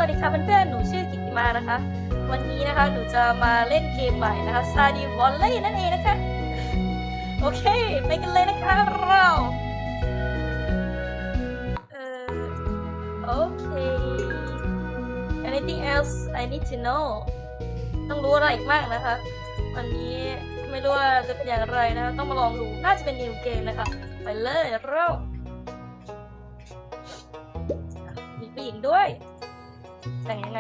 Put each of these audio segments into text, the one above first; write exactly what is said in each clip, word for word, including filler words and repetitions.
วัสดีค่ะเพื่อนๆหนูชื่อกิตติมานะคะวันนี้นะคะหนูจะมาเล่นเกมใหม่นะคะ Stardew Valley นั่นเองนะคะโอเคไปกันเลยนะคะเราเอ่อโอเค anything else I need to know ต้องรู้อะไรอีกมากนะคะวันนี้ไม่รู้ว่าจะเป็นอย่างไรนะต้องมาลองดูน่าจะเป็น new game นะคะไปเลยเรามีผู้หญิงด้วยแต่งยังไง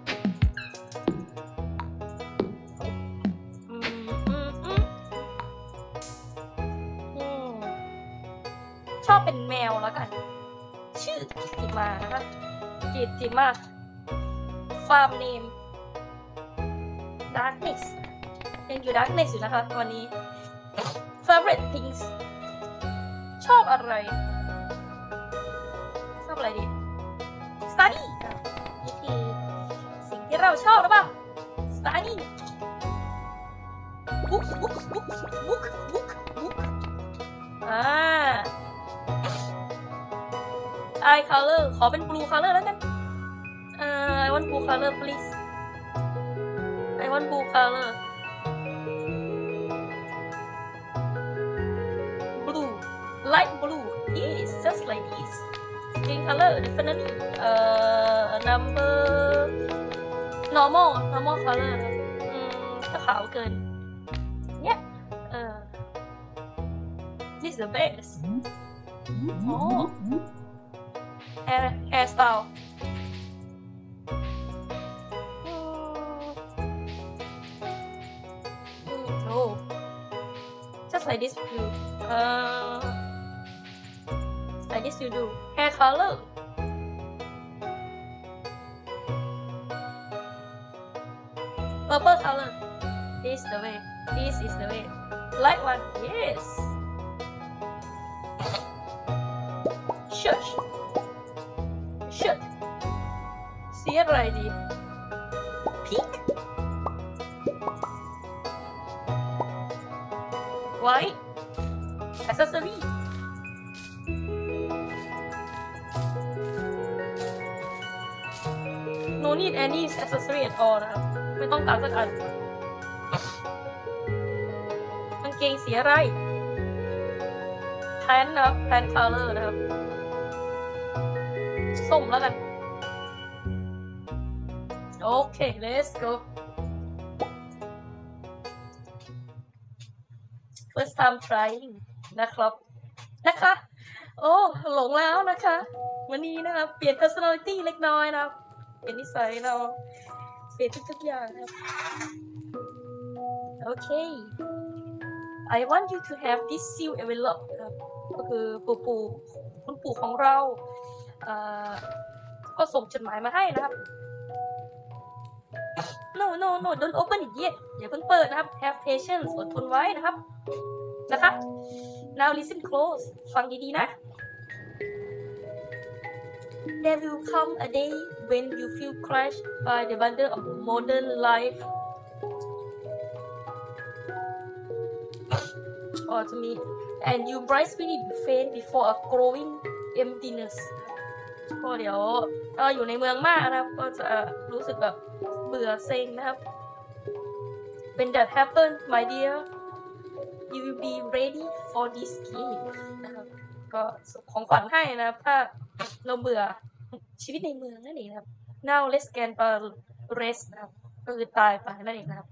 ชอบเป็นแมวแล้วกันชื่อกิติมานะคะกิติมาฟาร์มเนม Darkness ยังอยู่ Darkness อยู่นะคะวันนี้ Favorite things ชอบอะไรชอบอะไรดี Study นี่คือสิ่งที่เราชอบหรือเปล่า Study book book book book book book อ่า eye color ขอเป็น blue color แล้วกันเอ่อ I want blue color please I want blue color blue light blue yes just like this green color definitely เอ่อ number normal normal color อืมถ้าขาวเกินเนี่ยเอ่อ this is the best โอ้ hair hairstyle oh just like this you uh like this you do hair color purple color this is the way this is the way light one yes shirt shirt สีอะไรดี pink white accessory no need any accessory at all นะครับไม่ต้องตัดสักอันกางเกงสีอะไร pant นะครับ pant color นะครับส้มแล้วกันโอเค let's go first time trying นะครับนะคะโอ้หลงแล้วนะคะวันนี้นะครับเปลี่ยน personality เล็กน้อยนะครับเปลี่ยนนิสัยเราเปลี่ยนทุกๆอย่างครับโอเค I want you to have this seal envelope ครับก็คือปู่ปู่คุณปู่ของเราเอ่อก็ส่งจดหมายมาให้นะครับ no no no don't open it yet อย่าเพิ่งเปิดนะครับ have patience อดทนไว้นะครับนะคะ now listen close ฟังดีๆนะ there will come a day when you feel crushed by the wonder of modern life or to me and you brightly faint before a growing emptiness ก็เดี๋ยวเอออยู่ในเมืองมากนะครับก็จะรู้สึกแบบเบื่อเซ็งนะครับ when that happens my dear you will be ready for this game นะครับก็ของขวัญให้นะครับถ้าเราเบื่อชีวิตในเมืองนั่นเองนะครับ now let's get a rest นะครับก็คือตายไปนั่นเองนะครับ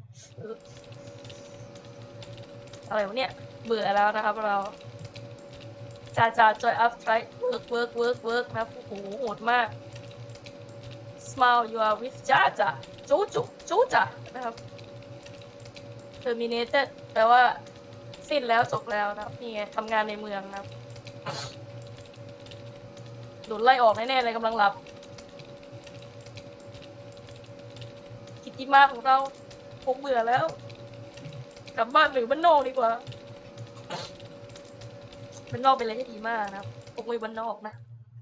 อะไรวะเนี่ยเบื่อแล้วนะครับเราจ่าจ่า joy up try work work work work นะโอ้โหโหดมาก smile you are with จ่าจ่าจูจุจูจ่านะครับ terminated แปลว่าสิ้นแล้วจบแล้วนะครับนี่ไงทำงานในเมืองนะครับโดนไล่ออกแน่ๆเลยกำลังหลับกิตติมาของเราคงเบื่อแล้วกลับบ้านหรือบ้านนอกดีกว่าบ้านนอกเป็นอะไรที่ดีมากนะครับคงไปบ้านนอกนะ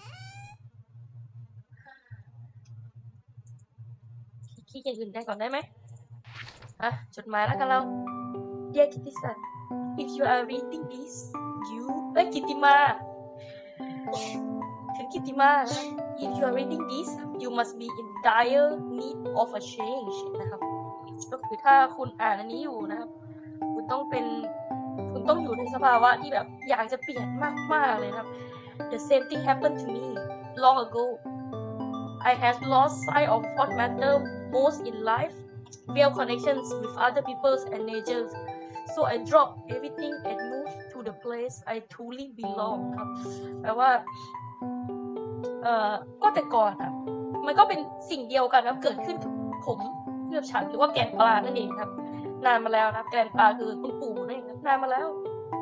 คิดอย่างอื่นได้ก่อนได้ไหมอ่ะจดหมายแล้วกันเรา Dear Kitty-san if you are reading this you เอ้ยกิตติมาถึงกิตติมา if you are reading this you must be in dire need of a change นะครับก็คือถ้าคุณอ่านอันนี้อยู่นะครับคุณต้องเป็นคุณต้องอยู่ในสภาวะที่แบบอยากจะเปลี่ยนมากๆเลยนะครับ The same thing happened to me long ago I had lost sight of what mattered most in life real connections with other people and nature so I dropped everything and moved to the place I truly belong ครับแปลว่าเอ่อก็แต่ก่อนครับมันก็เป็นสิ่งเดียวกันครับเกิดขึ้นกับผมเพื่อฉันหรือว่าแกนปลานั่นเองครับนานมาแล้วนะแกนปลาคือคุณปู่นั่นเองนานมาแล้ว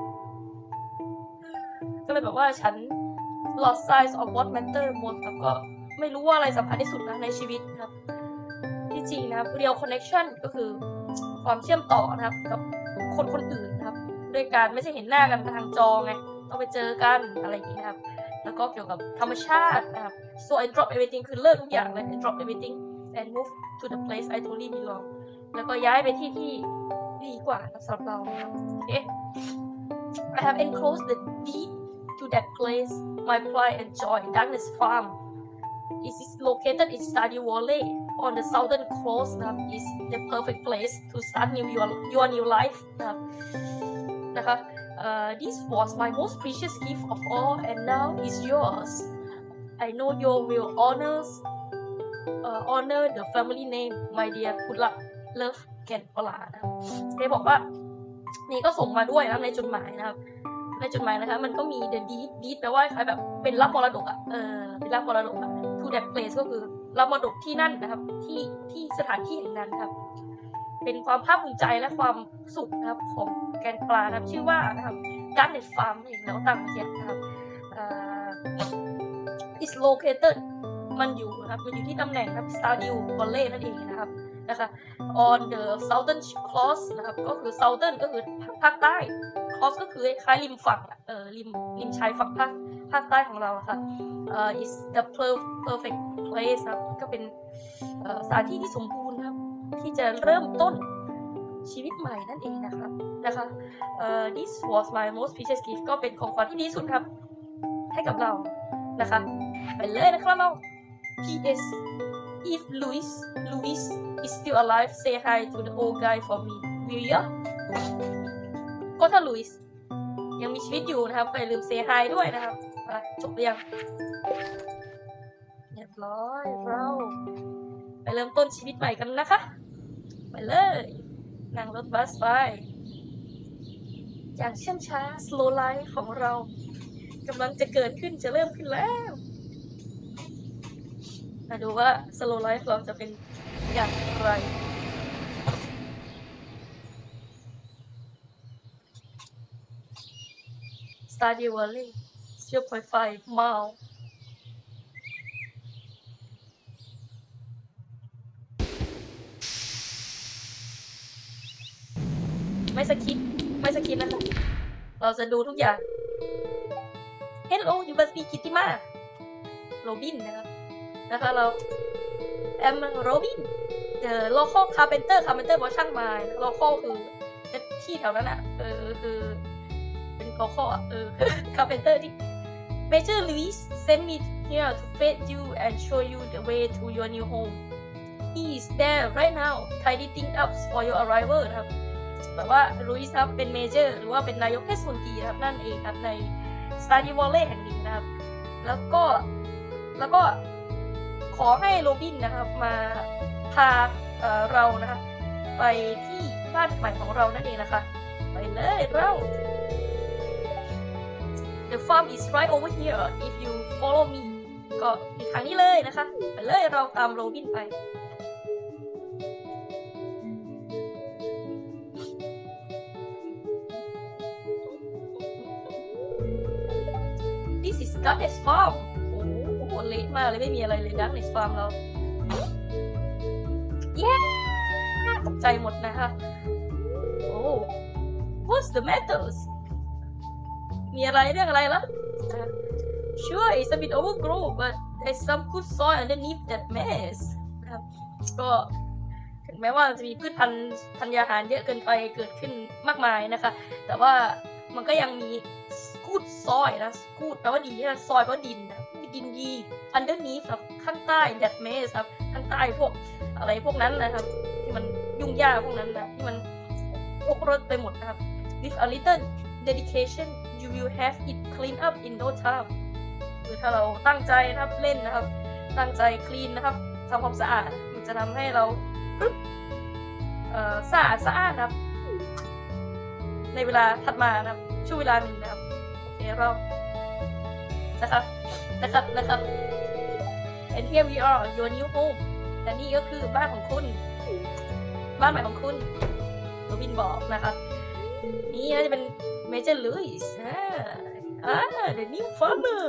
ก็เลยแบบว่าฉัน lost sight of what mattered most ครับก็ไม่รู้ว่าอะไรสำคัญที่สุดนะในชีวิตครับที่จริงนะครับ real connection ก็คือความเชื่อมต่อนะครับกับคนคนอื่นนะครับด้วยการไม่ใช่เห็นหน้ากันทางจอไงต้องไปเจอกันอะไรอย่างนี้นะครับแล้วก็เกี่ยวกับธรรมชาตินะครับ so I drop everything คือเลิกทุกอย่างเลย I drop everything and move to the place I truly belong แล้วก็ย้ายไปที่ที่ดีกว่าสำหรับเราครับโอเค I have enclosed the deed to that place my pride and joy Darkness Farm It is located in Stadio Valley on the southern coast นะครับ is the perfect place to start new your your new life นะครับนะคะ uh, this was my most precious gift of all and now is yours I know you will honor uh, honor the family name my dear good luck love แก่นปลานะได้บอกว่านี่ก็ส่งมาด้วยนะในจดหมายนะครับในจดหมายนะคะมันก็มี the deed deed แปลว่าคล้ายแบบเป็นรับมรดกอ่ะเออเป็นรับมรดกอ่ะ to that place ก็คือรับมรดกที่นั่นนะครับที่ที่สถานที่แห่งนั้นครับเป็นความภาคภูมิใจและความสุขนะครับของแกนปลานะครับชื่อว่านะครับ Darkness Farm เองแล้วตั้งเขียนนะครับ is located มันอยู่นะครับมันอยู่ที่ตำแหน่งครับ Stadio Valley นั่นเองนะครับนะคะ on the southern coast นะครับก็คือ southern ก็คือภาคใต้ coast ก็คือคล้ายริมฝั่งเออริมริมชายฝั่งภาคภาคใต้ของเราค่ะ uh, is the perfect place ครับก็เป็นสถานที่ที่สมบูรณ์ครับที่จะเริ่มต้นชีวิตใหม่นั่นเองนะครับนะคะ uh, this was my most precious gift ก็เป็นของขวัญที่ดีสุดครับให้กับเรานะคะไปเลยนะครับเรา พี เอส if Louis Louis is still alive say hi to the old guy for me will you ก็ถ้า Louis ยังมีชีวิตอยู่นะครับก็อย่าลืม say hi ด้วยนะครับจบหรือยังเรียบร้อยเราไปเริ่มต้นชีวิตใหม่กันนะคะไปเลยนั่งรถบัสไปอย่างเชื่องช้า slow life ของเรากำลังจะเกิดขึ้นจะเริ่มขึ้นแล้วมาดูว่า slow life เราจะเป็นอย่างไร Stadio Valley zero point five mile ไม่สคิปไม่สคิปนะคะเราจะดูทุกอย่าง Hello you must be Kittima Robin นะครับนะคะเรา I'm Robin the local carpenter carpenter เพราะช่างไม้ local คือที่แถวนั้นอ่ะเออคือเป็น local อ่ะเออ carpenter ที่ Major Louis sent me here to feed you and show you the way to your new home he is there right now tidying things up for your arrival นะครับแบบว่าลุยส์ครับเป็นเมเจอร์หรือว่าเป็นนายกเทศมนตรีครับนั่นเองครับใน Stadio Valley แห่งนี้นะครับแล้วก็แล้วก็ขอให้โรบินนะครับมาพา เอ่อ เรานะคะไปที่บ้านใหม่ของเรานั่นเองนะคะไปเลยเรา The farm is right over here if you follow me ก็อยู่ทางนี้เลยนะคะไปเลยเราตามโรบินไปDarkness Farm โอ้โหเละมากเลยไม่มีอะไรเลย Darkness Farm เราเย้ตกใจหมดนะคะโอ้ What's the matter มีอะไรเรื่องอะไรล่ะ Sure it's a bit overgrown but there's some good soil underneath that mess นะครับก็ถึงแม้ว่าจะมีพืชพันธุ์ธัญญาหารเยอะเกินไปเกิดขึ้นมากมายนะคะแต่ว่ามันก็ยังมีกูดซอยนะกูดแปลว่าดีนะซอยแปลว่าดินนะดินดี underneath ครับข้างใต้ that maze ครับข้างใต้พวกอะไรพวกนั้นนะครับที่มันยุ่งยากพวกนั้นนะที่มันพวกรถไปหมดนะครับ with a little dedication you will have it clean up in no time คือถ้าเราตั้งใจนะครับเล่นนะครับตั้งใจ clean นะครับทำความสะอาดมันจะทำให้เราเอ่อสะอาดสะอาดครับในเวลาถัดมานะครับช่วงเวลาหนึ่งนะครับโอเคเรานะครับนะครับนะครับ and here we are your new home และนี่ก็คือบ้านของคุณบ้านใหม่ของคุณโรบินบอกนะครับนี่น่าจะเป็นเมเจอร์ลุยส์อ่าอ่า the new farmer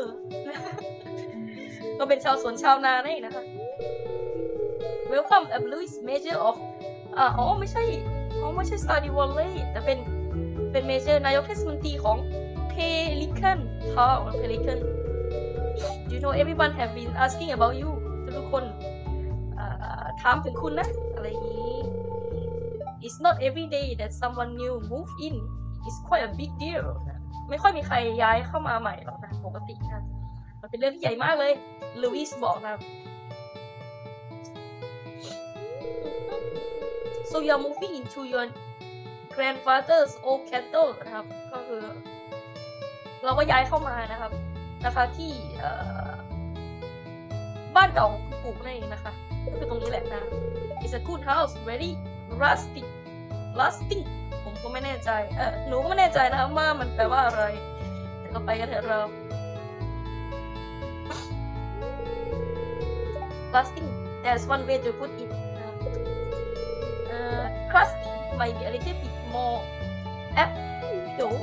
ก็เป็นชาวสวนชาวนานี่นะครับ welcome a Louis major of อ่าอ๋อไม่ใช่อ๋อไม่ใช่ Study Valley แต่เป็นเป็นเมเจอร์นายกเทศมนตรีของ Pelican Town Pelican you know everyone have been asking about you ทุกคนถามถึงคุณนะอะไรอย่างนี้ it's not every day that someone new move in it's quite a big deal ไม่ค่อยมีใครย้ายเข้ามาใหม่หรอกนะปกตินะมันเป็นเรื่องที่ใหญ่มากเลยลูอิสบอกนะ so you're moving into your grandfather's old cattle นะครับก็คือเราก็ย้ายเข้ามานะครับนะคะที่บ้านเก่าของคุณปู่นั่นเองนะคะก็คือตรงนี้แหละนะ it's a good house very rustic rustic ผมก็ไม่แน่ใจเออหนูก็ไม่แน่ใจนะครับว่ามันแปลว่าอะไรแต่ก็ไปกันเถอะเรา rustic there's one way to put it uh, crusty might be a little bit more apt though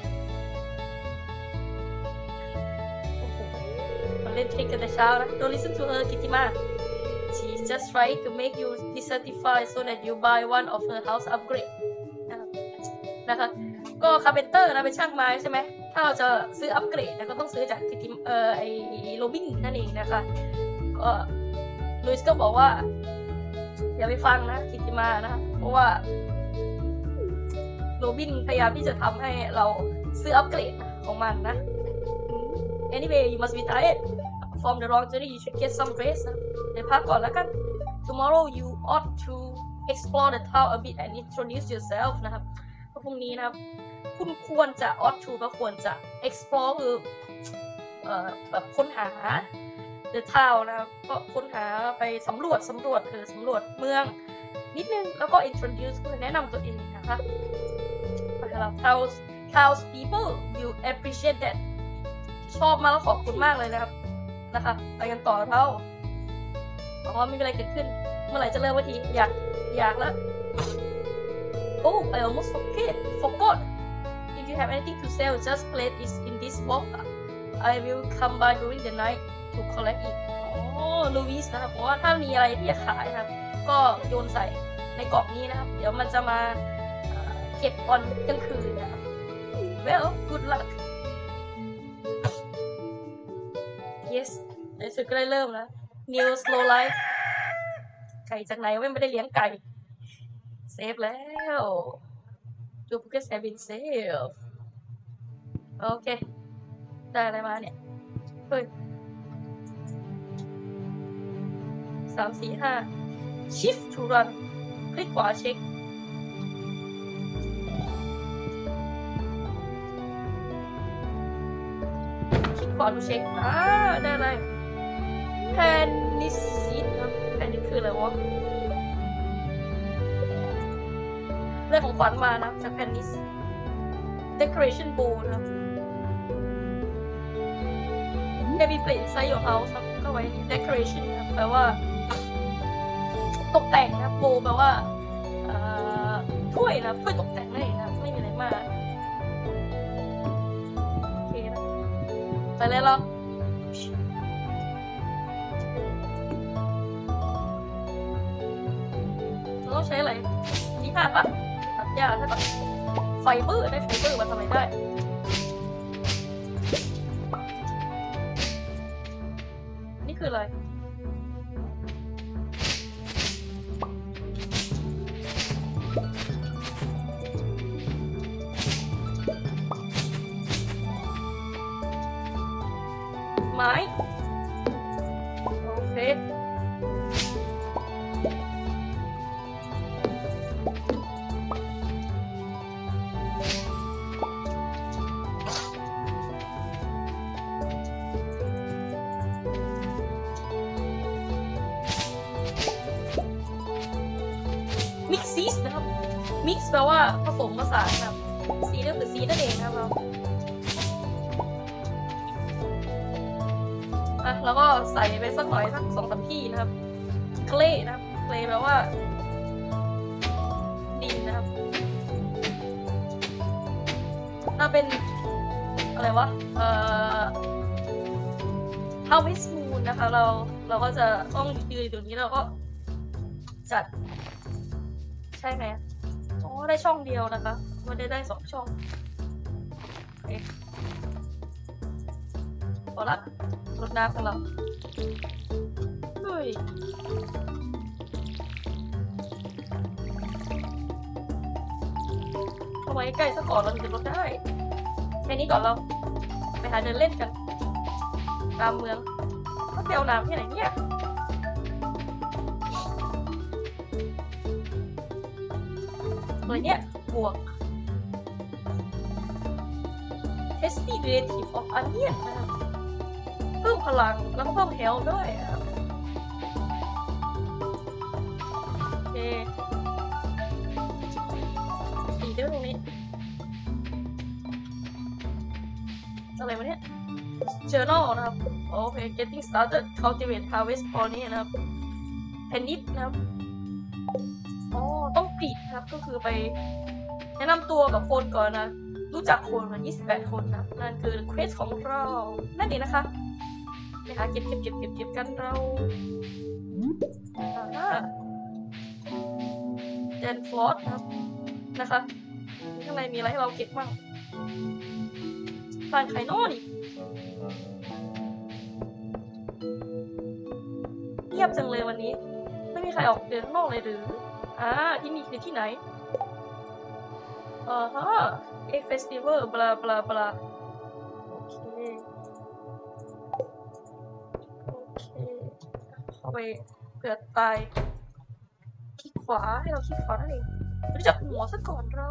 เล่นเทคกันแต่เช้านะ Don't listen to her กิติมา She's just trying to make you dissatisfied so that you buy one of her house upgrade นะคะก็คาร์เพนเตอร์นะเป็นช่างไม้ใช่ไหมถ้าเราจะซื้ออัปเกรดนะก็ต้องซื้อจากกิติเอ่อไอโรบินนั่นเองนะคะก็ลุยส์ก็บอกว่าอย่าไปฟังนะกิติมานะเพราะว่าโรบินพยายามที่จะทำให้เราซื้ออัปเกรดของมันนะ Anyway you must be tired from the long journey you should get some rest นะเดี๋ยวพักก่อนแล้วกัน Tomorrow you ought to explore the town a bit and introduce yourself นะครับพรุ่งนี้นะครับคุณควรจะ ought to ก็ควรจะ explore คือเอ่อแบบค้นหา the town นะครับก็ค้นหาไปสำรวจสำรวจคือสำรวจเมืองนิดนึงแล้วก็ introduce คือแนะนำตัวเองนะคะแล้ว towns towns people will appreciate that ชอบมากแล้วขอบคุณมากเลยนะครับนะคะไปกันต่อเท่าเพราะว่าไม่มีอะไรเกิดขึ้นเมื่อไหร่จะเริ่มวันทีอยากอยากแล้ว Oh I almost forget forgot if you have anything to sell just place it in this box I will come by during the night to collect it อ๋อลูอิสนะครับเพราะว่าถ้ามีอะไรที่จะขายนะครับก็โยนใส่ในกล่องนี้นะครับเดี๋ยวมันจะมาเก็บตอนกลางคืนนะครับ Well good luck Yes ในสุดก็ได้เริ่มแล้ว New slow life ไก่จากไหนไม่ได้เลี้ยงไก่เซฟแล้วจูบุกเซฟบินเซฟโอเคได้อะไรมาเนี่ยเฮ้ยสามสี่ห้า shift to run คลิกขวาเช็คคลิกขวาดูเช็คอ่าได้อะไรแพนนิซิตนะแพนนิคืออะไรวะเรื่องของขวัญมานะจากแพนนิส decoration bowl นะครับ Maybe play inside your house ครับก็ไว้ decoration ครับแปลว่าตกแต่งนะ bowl แปลว่าถ้วยนะถ้วยตกแต่งนั่นเองนะไม่มีอะไรมากโอเคนะไปเลยเราเราต้องใช้อะไรนี่ห้าปะตัดหญ้าใช่ปะไฟเบอร์ได้ไฟเบอร์มาทำอะไรได้นี่คืออะไรไม้แปลว่าผสมผสานครับซีก็คือซีนั่นเองนะครับเราอ่ะแล้วก็ใส่ไปสักหน่อยสักสองสามที่นะครับเคลนะครับเคลแปลว่าดินนะครับถ้าเป็นอะไรวะเอ่อ Harvest Moon นะคะเราเราก็จะต้องยืนตรงนี้เราก็จัดใช่ไหมอ๋อได้ช่องเดียวนะคะมันได้ได้สองช่องโอเคพอละรดน้ำของเราเฮ้ยทำไมใกล้ซะก่อนเราถึงจะรดได้แค่นี้ก่อนเราไปหาเดินเล่นกันตามเมืองก็ไปเอาน้ำที่ไหนเนี่ยอะไรเนี่ยบวก Tasty Relative of Onion นะครับเพิ่มพลังแล้วก็เพิ่ม health ด้วยครับโอเคสีด้วยตรงนี้อะไรวะเนี่ย Journal นะครับโอเค Getting started cultivate harvest colony นะครับเพนนิดนะครับอ๋อต้องกรีดนะครับก็คือไปแนะนำตัวกับคนก่อนนะรู้จักคนมายี่สิบแปดคนนะนั่นคือเควสของเรานั่นเองนะคะไปหาเก็บเก็บเก็บเก็บเก็บกันเราอ่าเจนฟลอสนะครับนะคะข้างในมีอะไรให้เราเก็บบ้างบ้านไข่นอนี่เงียบจังเลยวันนี้ไม่มีใครออกเดินข้างนอกเลยหรืออ่าที่นี่คือที่ไหนอ่าฮะเอ็กเฟสติวัลบลาบลาบลาโอเคโอเคเข้าไปเผื่อตายคลิกขวาให้เราคลิกขวานั่นเองรู้จักหัวซะก่อนเรา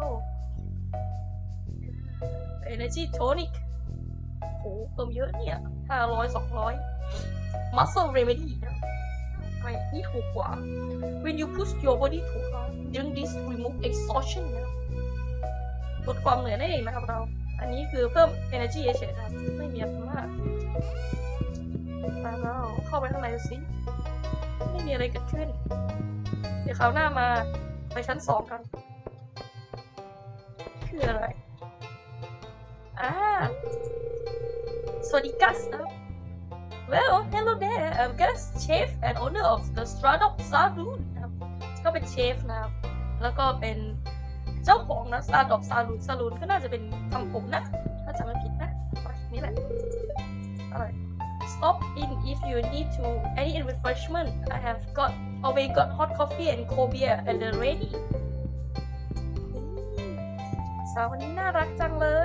Energy Tonic โหเติมเยอะเนี่ยห้าร้อยสองร้อย Muscle Remedy นะไม่นี่ถูกกว่า When you push your body too hard drink this remove exhaustion นะลดความเหนื่อยได้เองนะครับเราอันนี้คือเพิ่ม energy เฉยๆนะไม่มีอะไรมากแล้วเราเข้าไปข้างในดูสิไม่มีอะไรเกิดขึ้นเดี๋ยวคราวหน้ามาไปชั้นสองกันคืออะไรอ่าสวัสดีกัสนะ Well hello there I'm Gus chef and owner of the Stradop Saloon นะครับก็เป็นเชฟนะครับแล้วก็เป็นเจ้าของนะซาดอกซาลูนซาลูนก็น่าจะเป็นทำผมนะถ้าจำไม่ผิดนะนี่แหละอะไร Stop in if you need to any refreshment I have got always got hot coffee and cold beer at the ready สาวคนนี้น่ารักจังเลย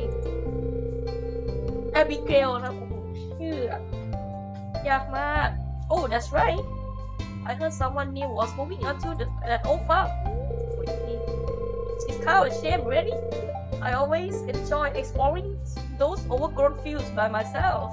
Abigail นะโอ้โหชื่อยากมาก Oh that's right I heard someone new was moving on to the, that old farm Is cow a shame really? I always enjoy exploring those overgrown fields by myself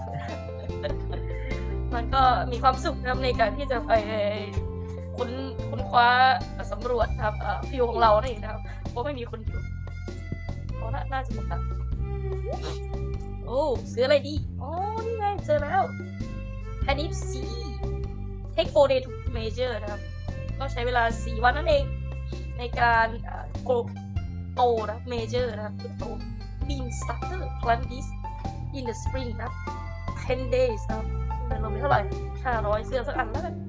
มันก็มีความสุขนะในการที่จะไปค้นค้นคว้าสำรวจนะครับฟิลของเรานี่นะครับเพราะไม่มีคนอยู่เพราะน่าจะหมดละโอ้ซื้ออะไรดีอ๋อนี่ไงเจอแล้วแพนิฟซี take four days to measure นะครับก็ใช้เวลาสี่วันนั่นเองในการโกรโตนะเมเจอร์นะโต bean starter plant this in the spring นะ ten days นะเงินลงไปเท่าไหร่ห้าร้อยเสื้อสักอันแล้วกัน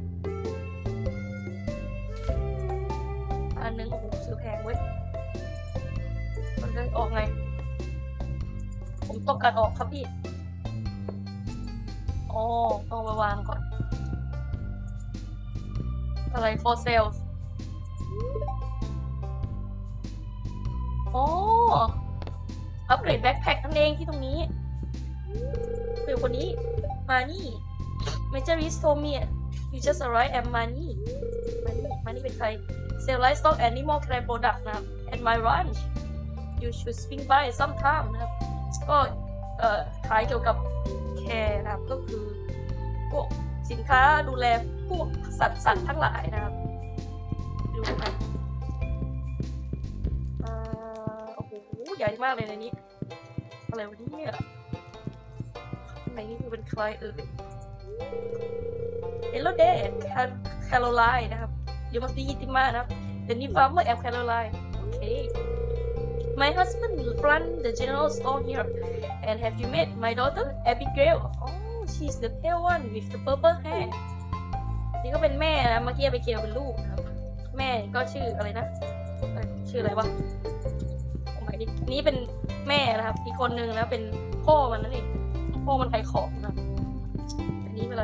อันนึงโอ้โหซื้อแพงเว้ยมันจะออกไงผมต้องการออกครับพี่อ๋อต้องมาวางก่อนอะไร for salesอ๋ออัปเกรดแบ็คแพ็คนั่นเองที่ตรงนี้คือคนนี้มานี่ Majoris told me you just arrived at Mani Mani Mani เป็นใคร Sell livestock animal care product นะครับ at my ranch you should swing by sometime นะครับก็เอ่อขายเกี่ยวกับแคร์นะครับก็คือพวกสินค้าดูแลพวกสัตว์สัตว์ทั้งหลายนะครับดูกันใหญ่มากเลยในนี้อะไรวะเนี่ยไอ้นี่คือเป็นใครเอ่ย Hello there Caroline นะครับ You must be Hitima นะครับ The new farmer of Caroline Okay My husband run the general store here and have you met my daughter Abigail Oh she's the pale one with the purple hair นี่ก็เป็นแม่นะเมื่อกี้Abigailเป็นลูกนะครับแม่ก็ชื่ออะไรนะชื่ออะไรวะนี่เป็นแม่นะครับอีกคนนึงนะเป็นพ่อมันนั่นเองพ่อมันขายของนะอันนี้เป็นอะไร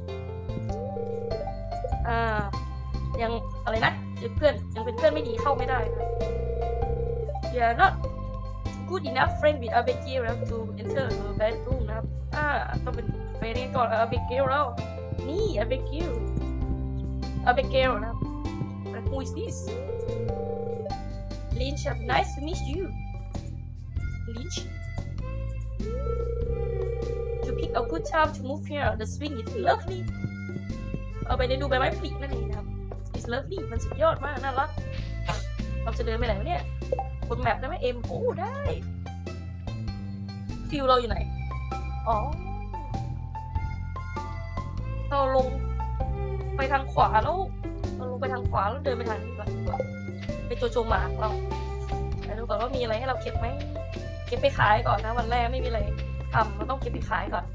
อ่ายังอะไรนะยังเพื่อนยังเป็นเพื่อนไม่ดีเข้าไม่ได้นะ You are not good enough friend with Abigail to enter her bedroom นะครับอ่าต้องเป็นไปเรียนก่อน Abigail แล้วนี่ Abigail Abigail นะครับ Who is this Lynch nice to meet you Lynch You pick a good time to move here the swing is lovely เอาไปดูใบไม้ผลินั่นเองนะครับ It's lovely มันสุดยอดมากน่ารักเราจะเดินไปไหนวะเนี่ยบนแมปได้ไหมเอ็มโอ้ได้ฟิวเราอยู่ไหนอ๋อเราลงไปทางขวาแล้วเราลงไปทางขวาแล้วเดินไปทางนี้ก่อนไปโจโจหมาเราไปดูก่อนว่ามีอะไรให้เราเก็บไหมเก็บไปขายก่อนนะวันแรกไม่มีอะไรทำเราต้องเก็บไปขายก่อน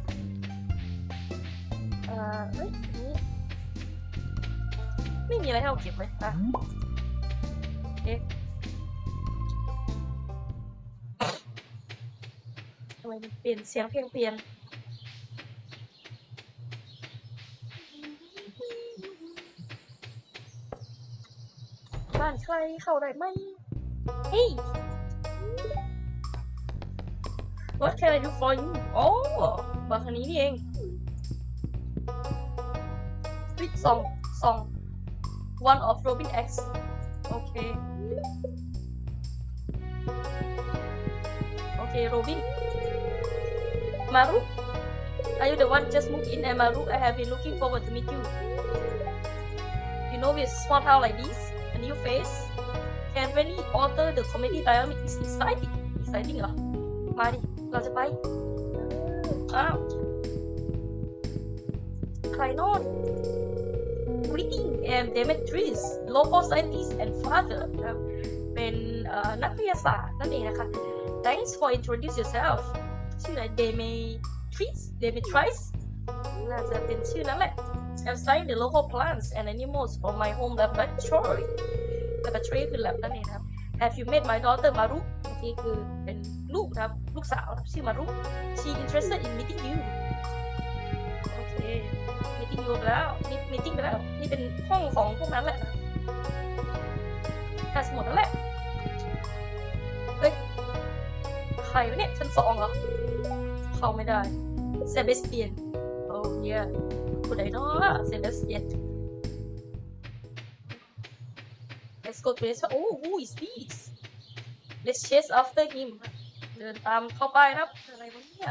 เอ่อเฮ้ยนี่ไม่มีอะไรให้เราเก็บเลยอ่ะเอ๊ะทำไมมันเปลี่ยนเสียงเพลงเปลี่ยนบ้านใครเข้าได้ไหมเฮ้ย What can I do for you โอ้บ้านคันนี้นี่เองวิทสองสอง one of Robin X โอเคโอเค Robin Maru are you the one just moved in and Maru I have been looking forward to meet you you know with small town like this a new face can really alter the comedy dynamic is exciting exciting เหรอมาดิเราจะไปอ้าวใครโน่น Greeting and Demetrius local scientist and father ครับเป็นนักวิทยาศาสตร์นั่นเองนะคะ Thanks for introduce yourself ชื่ออะไร Demetrius Demetrius น่าจะเป็นชื่อนั้นแหละ I'm studying the local plants and animals from my home laboratory laboratory คือ lab นั่นเองครับ Have you met my daughter Maru นี่คือเป็นลูกนะครับลูกสาวชื่อ Maru She interested in meeting you โอเค meeting you แล้วนี่ meeting ไปแล้วนี่เป็นห้องของพวกนั้นแหละน่าสมดแล้วแหละเฮ้ยใครวะเนี่ยชั้นสองเหรอเข้าไม่ได้ Sebastian Oh yeah ผู้ใดเนาะ Sebastian Let's go to this Oh who is this Let's chase after him เดินตามเข้าไปครับอะไรวะเนี่ย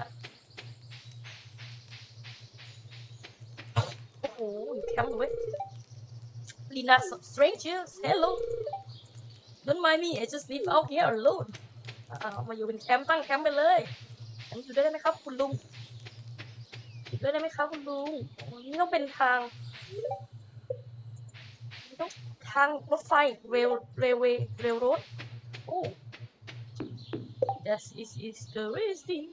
โอ้โหแคมป์เลย Lina strangers hello Don't mind me I just live out here alone อ่ามาอยู่เป็นแคมป์ตั้งแคมป์ไปเลยอันนี้อยู่ได้ไหมครับคุณลุงอยู่ได้ไหมครับคุณลุงนี่ต้องเป็นทางต้องทางรถไฟเรลเรลเวย์เรลโรดโอ้ That is is the racing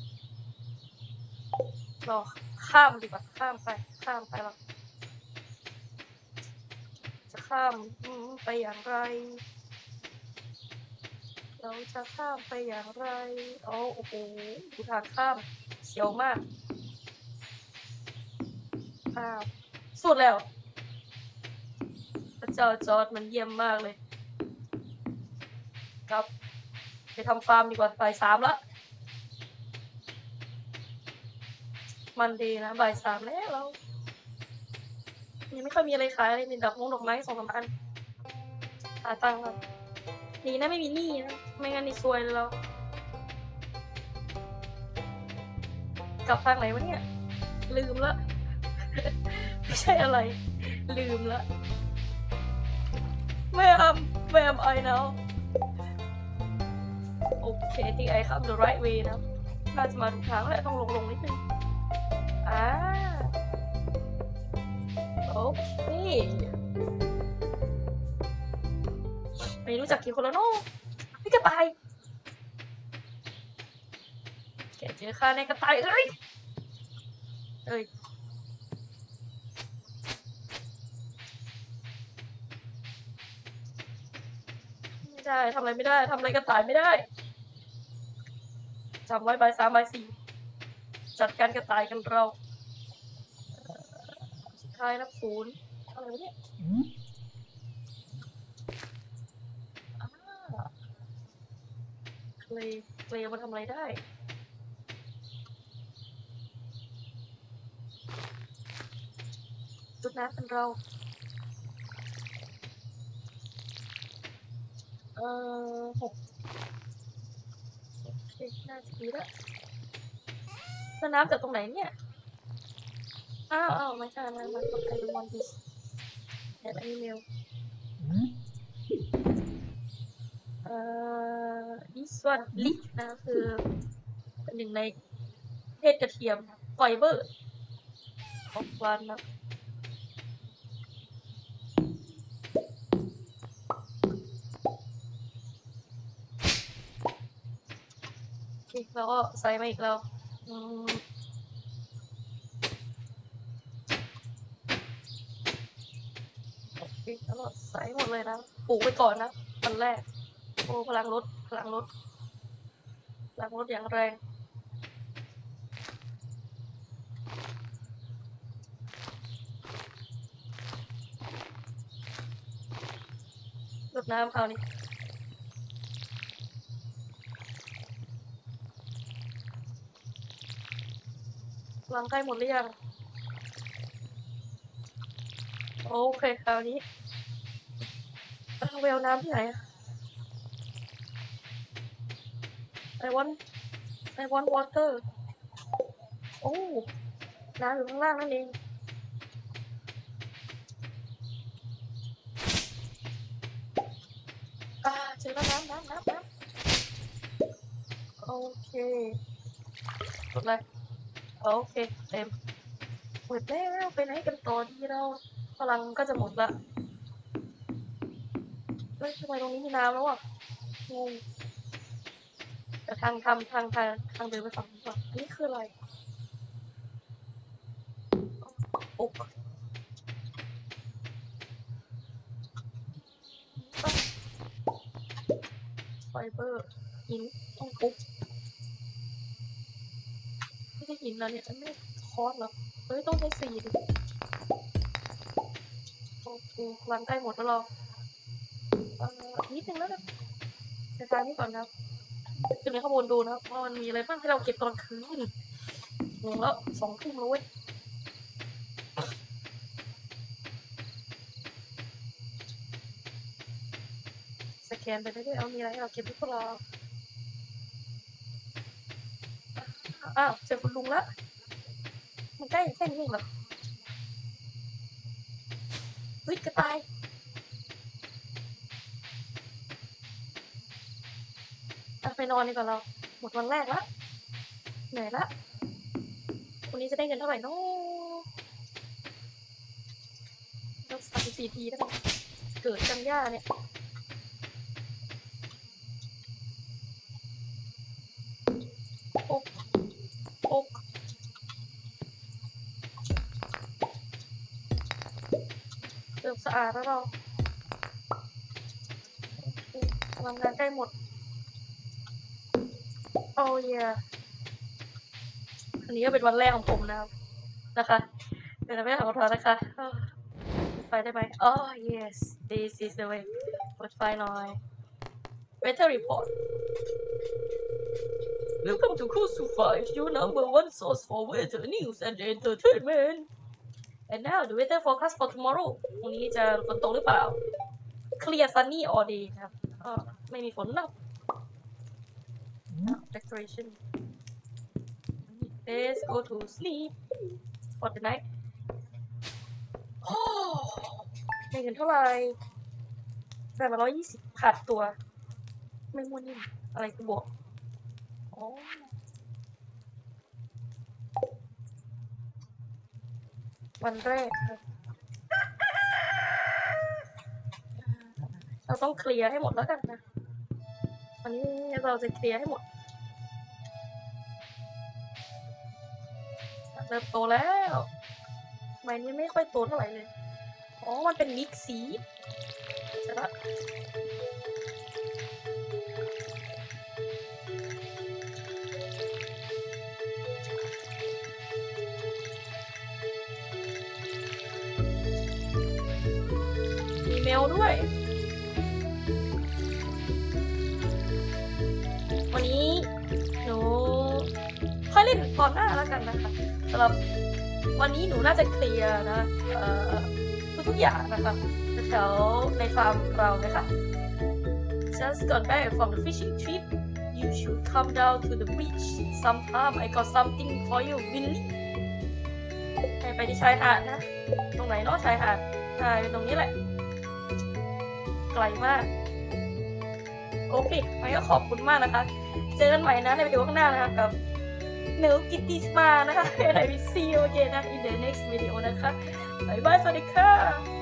รอข้ามดีกว่าข้ามไปข้ามไปหรอจะข้ามไปอย่างไรเราจะข้ามไปอย่างไรโอ้โหดูทางข้ามเสียวมากข้ามสุดแล้วพระเจ้าจอร์จมันเยี่ยมมากเลยครับไปทำฟาร์มดีกว่าบ่ายสามละมันดีนะบ่ายสามแล้วเรายังไม่ค่อยมีอะไรขายเลยมีดอกมงดอกไม้สองสามอันหาตังค์ครับดีนะไม่มีหนี้นะไม่งั้นนี่ซวยเลยเรากลับทางไหนวะเนี่ยลืมละไม่ใช่อะไรลืมละ Where am Where am I now โอเคที่ไอ้ครับ the right way นะน่าจะมาถูกทางแล้วต้องลงลงนิดนึงอ่าโอเคไม่รู้จักกี่คนแล้วเนาะพี่กระต่ายแกเจอข้าในกระต่ายเอ้ยเอ้ยไม่ได้ทำอะไรไม่ได้ทำอะไรกระต่ายไม่ได้จำไว้ใบสามใบสี่จัดการกระต่ายกันเราสุดท้ายนะศูนย์อะไรวะเนี่ยเคลย์เคลย์มันทำอะไรได้จุดน้ำเป็นเราเอ่อหกโอเคน่าจะดีแล้วแล้วน้ำจากตรงไหนเนี่ยอ้าวอ้าวไม่ใช่มันมันต้องใช้ดูวันดิสแอดอีเมลเอ่อ this one ลิกนะคือเป็นหนึ่งในเทศกระเทียมไฟเบอร์ของวันนะโอเคแล้วก็ใส่มาอีกแล้วอืมโอเคแล้วก็ใส่หมดเลยนะปลูกไปก่อนนะวันแรกโอ้พลังรถพลังรถพลังรถอย่างแรงรดน้ำคราวนี้วางใกล้หมดหรือยังโอเคคราวนี้เอาเวลน้ำที่ไหนไอวอนไอวอนวอเตอร์โอ้น้ำอยู่ข้างล่างนั่นเองอ่าเจอแล้วน้ำน้ำน้ำน้ำโอเคกดเลยโอเคเต็มหมดแล้วไปไหนกันต่อดีเราพลังก็จะหมดละเฮ้ยทำไมตรงนี้มีน้ำแล้วอ่ะงงแต่ทางทำทางทางทางเดินไปฝั่งนี้ก่อนอันนี้คืออะไรโอ๊กไฟเบอร์หินต้องปุ๊บไม่ใช่หินแล้วเนี่ยไม่คอร์สหรอเฮ้ยต้องใช้สีดิโอเคพลังใกล้หมดแล้วเราเอ่อนิดนึงแล้วกันใช้ทางนี้ก่อนครับขึ้นไปข้างบนดูนะว่ามันมีอะไรบ้างให้เราเก็บตอนคืนงงแล้วสองทุ่มแล้วเว้ยสแกนไปเรื่อยๆเอามีอะไรให้เราเก็บทุกคนรออ้าวเจอคุณลุงละมันใกล้แค่นี้เองเหรอเฮ้ยกระต่ายไปนอนดีกว่าเราหมดวันแรกละเหนื่อยละวันนี้จะได้เงินเท่าไหร่น้องเราสามสิบสี่ทีได้ไหมเกิดกันย่าเนี่ยโอ๊กโอ๊กเริ่มสะอาดแล้วเราพลังงานใกล้หมดโอ้ยอันนี้ก็เป็นวันแรกของผมนะครับนะคะเป็นวันแรกของเรานะคะไฟได้ไหมอ๋อ yes this is the way เปิดไฟหน่อย weather report Welcome to Cruise to Five, your number one source for weather news and entertainment. And now the weather forecast for tomorrow. พรุ่งนี้จะฝนตกหรือเปล่า Clear sunny all day ครับอ๋อไม่มีฝนนะ Declaration. Let's go to sleep for the night. ได้เงินเท่าไหร่ได้มาร้อยยี่สิบขาดตัวไม่ม้วนนิ่มอะไรคือบวกอ๋อวันแรกครับเราต้องเคลียร์ให้หมดแล้วกันนะวันนี้เราจะเคลียร์ให้หมดเริ่มโตแล้วใบนี้ไม่ค่อยโตเท่าไหร่เลยอ๋อมันเป็นมิกซ์สีใช่ปะอีเมลด้วยวันนี้หนูค่อยเล่นตอนหน้าแล้วกันนะคะสำหรับวันนี้หนูน่าจะเคลียร์นะเอ่อทุกๆอย่างนะคะแถวในฟาร์มเรานะคะ Just got back from the fishing trip you should come down to the beach sometime I got something for you Willie ให้ไปที่ชายหาดนะตรงไหนเนาะชายหาดใช่ตรงนี้แหละไกลมากโอเคงั้นก็ขอบคุณมากนะคะเจอกันใหม่นะในวิดีโอข้างหน้านะคะกับหนูกิตติสมานะคะ and I will see you again in the next video นะคะบ๊ายบายสวัสดีค่ะ